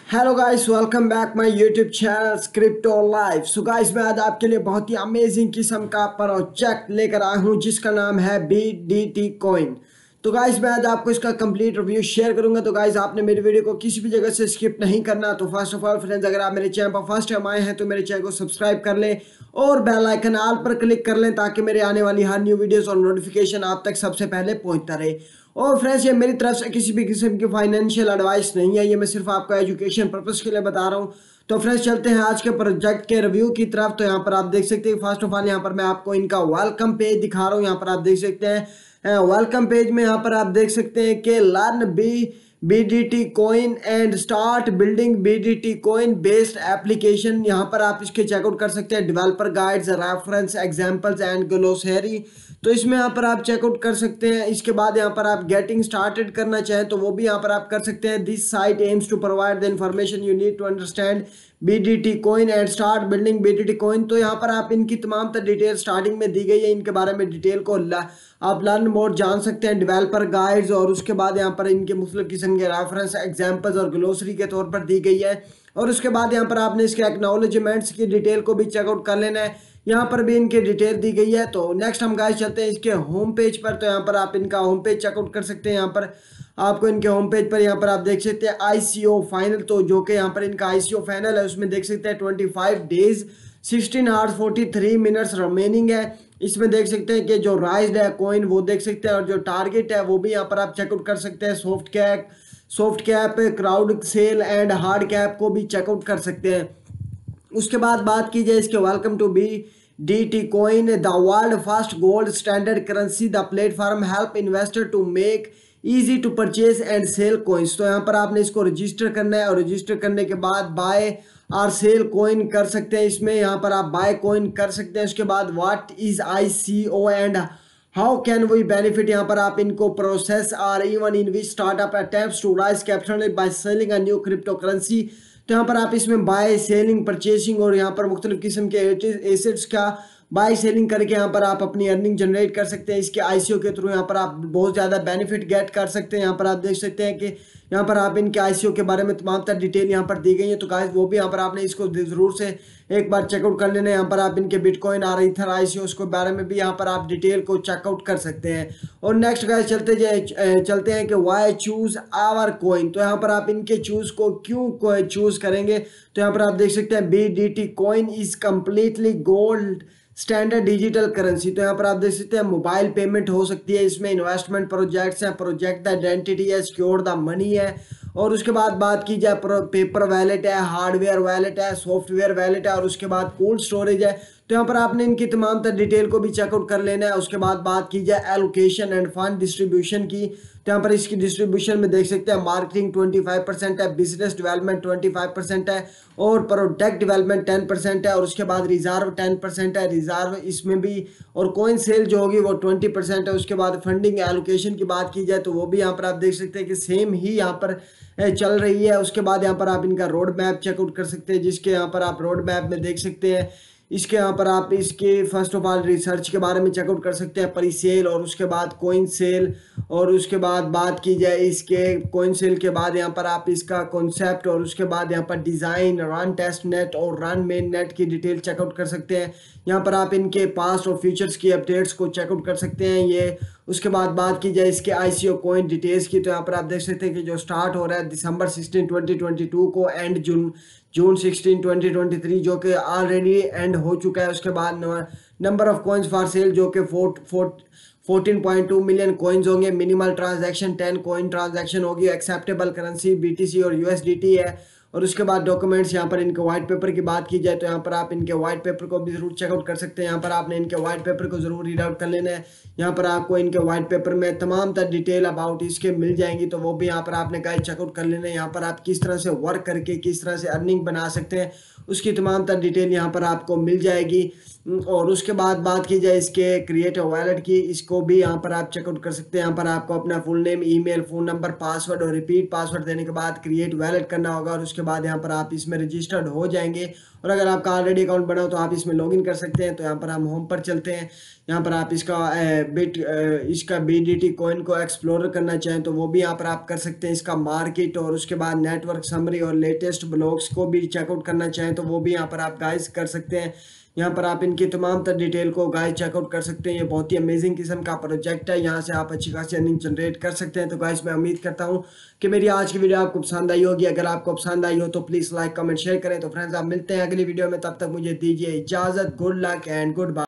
Hello guys, welcome back my YouTube channel crypto live. So guys, मैं आज आपके लिए बहुत ही अमेजिंग किस्म का प्रोजेक्ट लेकर आया हूं जिसका नाम है BDT कॉइन। तो गाइस, मैं आज आपको इसका कंप्लीट रिव्यू शेयर करूंगा। तो गाइस, आपने मेरी वीडियो को किसी भी जगह से स्किप नहीं करना। तो फर्स्ट ऑफ ऑल फ्रेंड्स, अगर आप मेरे चैनल पर फर्स्ट टाइम आए हैं तो मेरे चैनल को सब्सक्राइब कर लें और बेल आइकन ऑल पर क्लिक कर लें ताकि मेरे आने वाली हर न्यू वीडियोस और नोटिफिकेशन आप तक सबसे पहले पहुंचता रहे। और फ्रेंड्स, ये मेरी तरफ से किसी भी किस्म की फाइनेंशियल एडवाइस नहीं है, ये मैं सिर्फ आपको एजुकेशन पर्पस के लिए बता रहा हूँ। तो फ्रेंड्स, चलते हैं आज के प्रोजेक्ट के रिव्यू की तरफ। तो यहाँ पर आप देख सकते हैं, फर्स्ट ऑफ ऑल यहाँ पर मैं आपको इनका वेलकम पेज दिखा रहा हूँ। यहाँ पर आप देख सकते हैं वेलकम पेज में यहाँ पर आप देख सकते हैं कि learn BDT coin and start building BDT coin based application. यहाँ पर आप इसके चेकआउट कर सकते हैं developer guides, reference, examples and glossary. तो इसमें यहाँ पर आप चेकआउट कर सकते हैं। इसके बाद यहाँ पर आप गेटिंग स्टार्टेड करना चाहें तो वो भी यहाँ पर आप कर सकते हैं। This site aims to provide the information you need to understand BDT coin and start building BDT coin. तो यहाँ पर आप इनकी तमाम डिटेल स्टार्टिंग में दी गई है, इनके बारे में डिटेल को आप लर्न मोर जान सकते हैं, डेवलपर गाइड्स, और उसके बाद यहाँ पर इनके मुख्तलिफ किस्म के रेफरेंस, एग्जाम्पल्स और ग्लोसरी के तौर पर दी गई है। और उसके बाद यहाँ पर आपने इसके एक्नॉलेजमेंट्स की डिटेल को भी चेकआउट कर लेना है, यहाँ पर भी इनकी डिटेल दी गई है। तो नेक्स्ट हम गाइस चलते हैं इसके होम पेज पर। तो यहाँ पर आप इनका होम पेज चेकआउट कर सकते हैं। यहाँ पर आपको इनके होम पेज पर यहाँ पर आप देख सकते हैं ICO फाइनल, तो जो कि यहाँ पर इनका ICO फाइनल है उसमें देख सकते हैं 25 डेज 16 आवर्स 43 मिनट्स रिमेनिंग है। इसमें देख सकते हैं कि जो राइज्ड है कॉइन वो देख सकते हैं, और जो टारगेट है वो भी यहाँ पर आप चेकआउट कर सकते हैं। Soft cap, crowd sale and hard cap को भी चेकआउट कर सकते हैं। उसके बाद बात की जाए इसके welcome to BDT coin, the world first gold standard currency, the platform help investor to make easy to purchase and sell coins. तो यहाँ पर आपने इसको रजिस्टर करना है और रजिस्टर करने के बाद बाय और सेल कॉइन कर सकते हैं। इसमें यहाँ पर आप बाय कॉइन कर सकते हैं। उसके बाद what is ICO and how can we benefit, यहाँ पर आप इनको प्रोसेस और even in which startup attempts to raise capital by selling a new crypto currency. तो यहाँ पर आप इसमें बाय सेलिंग परचेसिंग और यहाँ पर मुख्तलिफ किस्म के एसेट्स का बाय सेलिंग करके यहाँ पर आप अपनी अर्निंग जनरेट कर सकते हैं। इसके ICO के थ्रू यहाँ पर आप बहुत ज़्यादा बेनिफिट गेट कर सकते हैं। यहाँ पर आप देख सकते हैं कि यहाँ पर आप इनके ICO के बारे में तमाम तर डिटेल यहाँ पर दी गई है। तो गाइस, वो भी यहाँ पर आपने इसको ज़रूर से एक बार चेकआउट कर लेना है। यहाँ पर आप इनके बिटकॉइन और ईथर ICO के बारे में भी यहाँ पर आप डिटेल को चेकआउट कर सकते हैं। और नेक्स्ट गाइस चलते हैं कि वाई चूज आवर कॉइन। तो यहाँ पर आप इनके चूज को क्यों चूज करेंगे। तो यहाँ पर आप देख सकते हैं BDT coin is completely gold standard digital currency. तो यहाँ पर आप देख सकते हैं मोबाइल पेमेंट हो सकती है, इसमें इन्वेस्टमेंट प्रोजेक्ट्स हैं, प्रोजेक्ट द आइडेंटिटी है, सिक्योर द मनी है। और उसके बाद बात की जाए पेपर वैलेट है, हार्डवेयर वैलेट है, सॉफ्टवेयर वैलेट है, और उसके बाद कोल्ड स्टोरेज है। तो यहाँ पर आपने इनकी तमाम तर डिटेल को भी चेकआउट कर लेना है। उसके बाद बात की जाए एलोकेशन एंड फंड डिस्ट्रीब्यूशन की। तो यहाँ पर इसकी डिस्ट्रीब्यूशन में देख सकते हैं मार्केटिंग 25% है, बिजनेस डेवलपमेंट 25% है, और प्रोडक्ट डेवलपमेंट 10% है, और उसके बाद रिजर्व 10% है, रिजर्व इसमें भी, और कॉइन सेल जो होगी वो 20% है। उसके बाद फंडिंग एलोकेशन की बात की जाए तो वो भी यहाँ पर आप देख सकते हैं कि सेम ही यहाँ पर चल रही है। उसके बाद यहाँ पर आप इनका रोड मैप चेकआउट कर सकते हैं, जिसके यहाँ पर आप रोड मैप में देख सकते हैं। इसके यहाँ पर आप इसके फर्स्ट ऑफ ऑल रिसर्च के बारे में चेकआउट कर सकते हैं, प्री सेल, और उसके बाद कॉइन सेल, और उसके बाद बात की जाए इसके कॉइन सेल के बाद यहाँ पर आप इसका कॉन्सेप्ट, और उसके बाद यहाँ पर डिज़ाइन, रन टेस्ट नेट और रन मेन नेट की डिटेल चेकआउट कर सकते हैं। यहाँ पर आप इनके पास्ट और फ्यूचर्स की अपडेट्स को चेकआउट कर सकते हैं ये। उसके बाद बात की जाए इसके ICO कॉइन डिटेल्स की। तो यहाँ पर आप देख सकते हैं कि जो स्टार्ट हो रहा है दिसंबर 16 2022 को, एंड जून 16 2023 जो कि ऑलरेडी एंड हो चुका है। उसके बाद number of coins for sale जो कि 14.2 मिलियन कॉइन्स होंगे। मिनिमल ट्रांजैक्शन 10 कॉइन ट्रांजैक्शन होगी। एक्सेप्टेबल करेंसी BTC और USDT है। और उसके बाद डॉक्यूमेंट्स, यहाँ पर इनके व्हाइट पेपर की बात की जाए तो यहाँ पर आप इनके व्हाइट पेपर को भी जरूर चेकआउट कर सकते हैं। यहाँ पर आपने इनके व्हाइट पेपर को जरूर रीड आउट कर लेना है। यहाँ पर आपको इनके व्हाइट पेपर में तमाम तर डिटेल अबाउट इसके मिल जाएंगी, तो वो भी यहाँ पर आपने गाइस चेकआउट कर लेना है। यहाँ पर आप किस तरह से वर्क करके किस तरह से अर्निंग बना सकते हैं उसकी तमाम तर डिटेल यहाँ पर आपको मिल जाएगी। और उसके बाद बात की जाए इसके क्रिएट वॉलेट की, इसको भी यहाँ पर आप चेकआउट कर सकते हैं। यहाँ पर आपको अपना full name, email, phone number, password और रिपीट पासवर्ड देने के बाद क्रिएट वॉलेट करना होगा, और उसके उसके बाद यहाँ पर आप इसमें रजिस्टर्ड हो जाएंगे। और अगर आपका ऑलरेडी अकाउंट बना हो तो आप इसमें लॉगिन कर सकते हैं। तो यहाँ पर हम होम पर चलते हैं। यहाँ पर आप इसका BDT कॉइन को एक्सप्लोर करना चाहें तो वो भी यहाँ पर आप कर सकते हैं। इसका मार्केट और उसके बाद नेटवर्क समरी और लेटेस्ट ब्लॉग्स को भी चेकआउट करना चाहें तो वो भी यहाँ पर आप गाइस कर सकते हैं। यहाँ पर आप इनकी तमाम तर डिटेल को गाइस चेकआउट कर सकते हैं। ये बहुत ही अमेजिंग किस्म का प्रोजेक्ट है। यहाँ से आप अच्छी खासी अर्निंग जनरेट कर सकते हैं। तो गाइस मैं उम्मीद करता हूँ कि मेरी आज की वीडियो आपको पसंद आई होगी। अगर आपको पसंद आई हो तो प्लीज़ लाइक कमेंट शेयर करें। तो फ्रेंड्स आप मिलते हैं अगली वीडियो में, तब तक मुझे दीजिए इजाज़त। Good luck and good bye.